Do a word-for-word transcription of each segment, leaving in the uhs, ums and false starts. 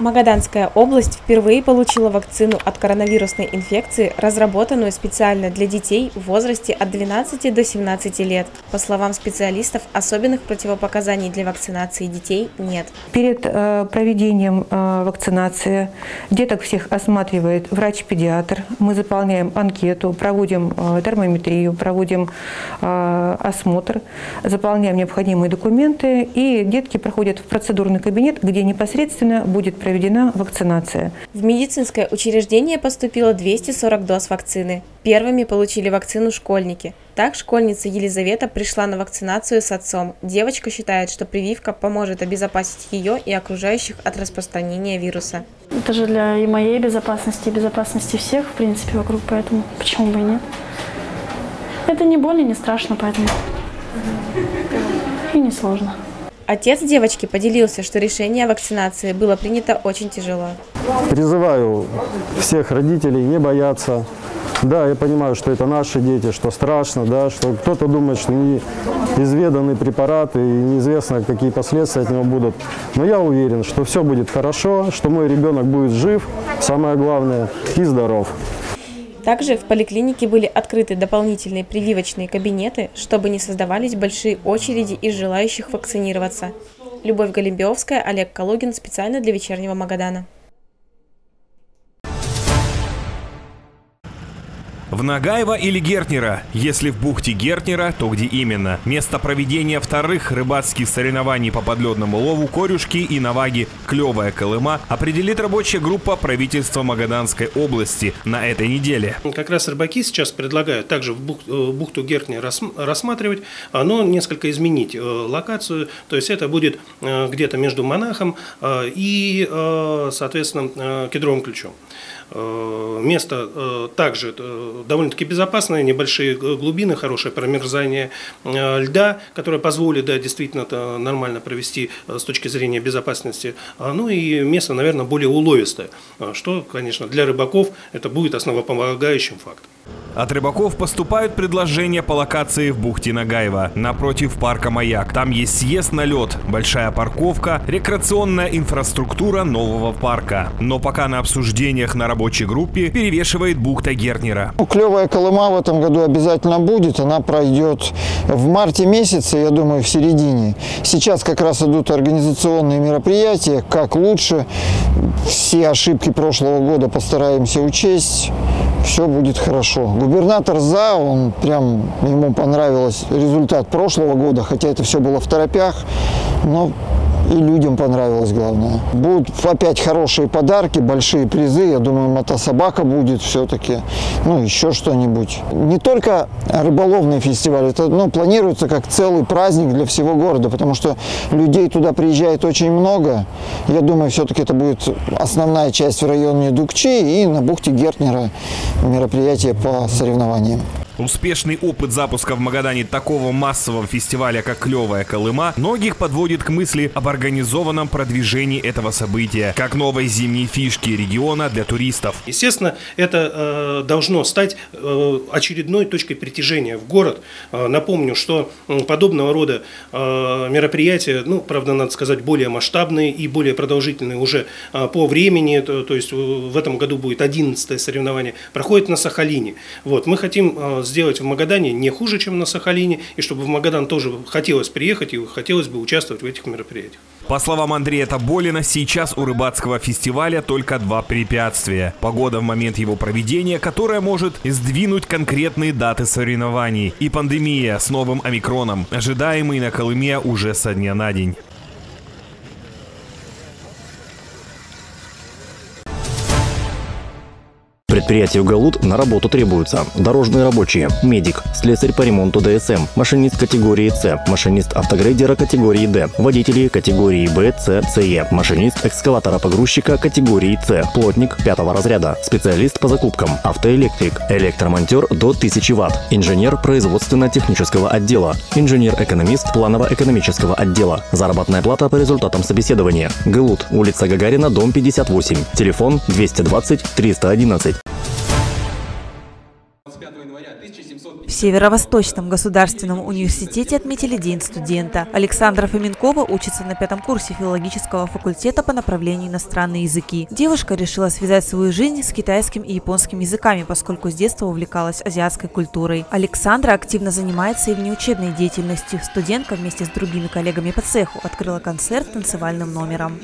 Магаданская область впервые получила вакцину от коронавирусной инфекции, разработанную специально для детей в возрасте от двенадцати до семнадцати лет. По словам специалистов, особенных противопоказаний для вакцинации детей нет. Перед э, проведением э, вакцинации деток всех осматривает врач-педиатр. Мы заполняем анкету, проводим э, термометрию, проводим э, осмотр, заполняем необходимые документы, и детки проходят в процедурный кабинет, где непосредственно будет проведена вакцинация. В медицинское учреждение поступило двести сорок доз вакцины. Первыми получили вакцину школьники. Так, школьница Елизавета пришла на вакцинацию с отцом. Девочка считает, что прививка поможет обезопасить ее и окружающих от распространения вируса. Это же для и моей безопасности, и безопасности всех, в принципе, вокруг, поэтому почему бы и нет. Это не больно, не страшно, поэтому и не сложно. Отец девочки поделился, что решение о вакцинации было принято очень тяжело. Призываю всех родителей не бояться. Да, я понимаю, что это наши дети, что страшно, да, что кто-то думает, что неизведанный препарат и неизвестно, какие последствия от него будут. Но я уверен, что все будет хорошо, что мой ребенок будет жив, самое главное, и здоров. Также в поликлинике были открыты дополнительные прививочные кабинеты, чтобы не создавались большие очереди из желающих вакцинироваться. Любовь Голембиовская, Олег Калугин, специально для вечернего Магадана. В Нагаево или Гертнера? Если в бухте Гертнера, то где именно? Место проведения вторых рыбацких соревнований по подледному лову «Корюшки» и «Наваги» «Клевая Колыма» определит рабочая группа правительства Магаданской области на этой неделе. Как раз рыбаки сейчас предлагают также в бухту, бухту Гертнера рассматривать, но несколько изменить локацию. То есть это будет где-то между Монахом и, соответственно, Кедровым ключом. Место также довольно-таки безопасное, небольшие глубины, хорошее промерзание льда, которое позволит, да, действительно нормально провести с точки зрения безопасности. Ну и место, наверное, более уловистое, что, конечно, для рыбаков это будет основополагающим фактом. От рыбаков поступают предложения по локации в бухте Нагаево, напротив парка «Маяк». Там есть съезд на лед, большая парковка, рекреационная инфраструктура нового парка. Но пока на обсуждениях на рабочей группе перевешивает бухта Гертнера. Клевая Колыма в этом году обязательно будет. Она пройдет в марте месяце, я думаю, в середине. Сейчас как раз идут организационные мероприятия, как лучше. Все ошибки прошлого года постараемся учесть. Все будет хорошо. Губернатор за, он прям, ему понравился результат прошлого года, хотя это все было в торопях, но и людям понравилось, главное. Будут опять хорошие подарки, большие призы. Я думаю, мотособака будет все-таки, ну, еще что-нибудь. Не только рыболовный фестиваль, это, ну, планируется как целый праздник для всего города, потому что людей туда приезжает очень много. Я думаю, все-таки это будет основная часть в районе Дукчи и на бухте Гертнера мероприятие по соревнованиям. Успешный опыт запуска в Магадане такого массового фестиваля, как «Клевая Колыма», многих подводит к мысли об организованном продвижении этого события, как новой зимней фишки региона для туристов. Естественно, это э, должно стать э, очередной точкой притяжения в город. Э, напомню, что подобного рода э, мероприятия, ну, правда, надо сказать, более масштабные и более продолжительные уже э, по времени, то, то есть в этом году будет одиннадцатое соревнование, проходит на Сахалине. Вот, мы хотим э, сделать в Магадане не хуже, чем на Сахалине, и чтобы в Магадан тоже хотелось приехать и хотелось бы участвовать в этих мероприятиях. По словам Андрея Таболина, сейчас у рыбацкого фестиваля только два препятствия. Погода в момент его проведения, которая может сдвинуть конкретные даты соревнований, и пандемия с новым омикроном, ожидаемый на Колыме уже со дня на день. Предприятию «Галут» на работу требуются дорожные рабочие, медик, слесарь по ремонту ДСМ, машинист категории С, машинист автогрейдера категории Д, водители категории Б, С, С, машинист экскаватора-погрузчика категории С, плотник пятого разряда, специалист по закупкам, автоэлектрик, электромонтер до тысячи ватт, инженер производственно-технического отдела, инженер-экономист планово-экономического отдела. Заработная плата по результатам собеседования. «Галут», улица Гагарина, дом пятьдесят восемь, телефон двести двадцать триста одиннадцать. В Северо-Восточном государственном университете отметили День студента. Александра Фоменкова учится на пятом курсе филологического факультета по направлению иностранные языки. Девушка решила связать свою жизнь с китайским и японским языками, поскольку с детства увлекалась азиатской культурой. Александра активно занимается и внеучебной деятельностью. Студентка вместе с другими коллегами по цеху открыла концерт танцевальным номером.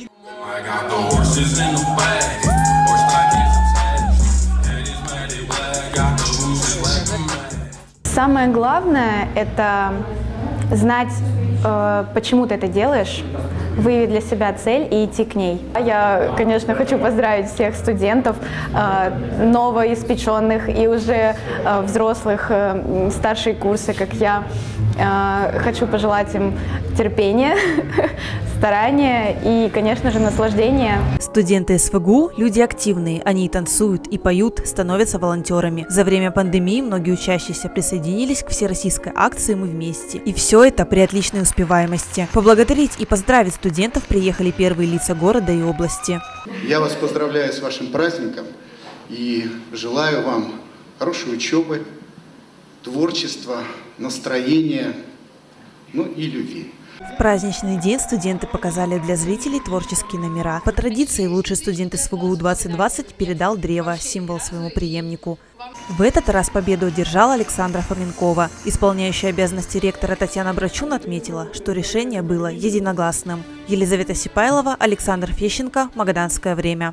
Самое главное – это знать, э, почему ты это делаешь, выявить для себя цель и идти к ней. Я, конечно, хочу поздравить всех студентов, э, новоиспеченных и уже э, взрослых, э, старшие курсы, как я. Э, хочу пожелать им терпения, старания и, конечно же, наслаждения. Студенты эс вэ гэ у – люди активные. Они и танцуют, и поют, становятся волонтерами. За время пандемии многие учащиеся присоединились к всероссийской акции «Мы вместе». И все это при отличной успеваемости. Поблагодарить и поздравить студентов приехали первые лица города и области. Я вас поздравляю с вашим праздником и желаю вам хорошей учебы, творчества, настроения, ну и любви. В праздничный день студенты показали для зрителей творческие номера. По традиции лучший студент эс вэ гэ у двадцать двадцать передал древо, символ своему преемнику. В этот раз победу одержала Александра Фоменкова. Исполняющая обязанности ректора Татьяна Брачун отметила, что решение было единогласным. Елизавета Сипайлова, Александр Фещенко, Магаданское время.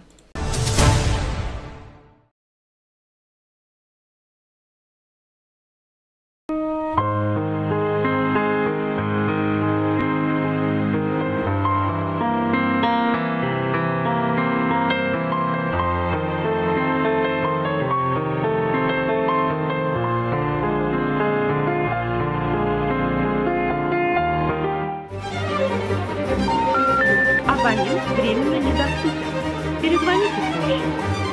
Абонент временно недоступен. Перезвоните позже.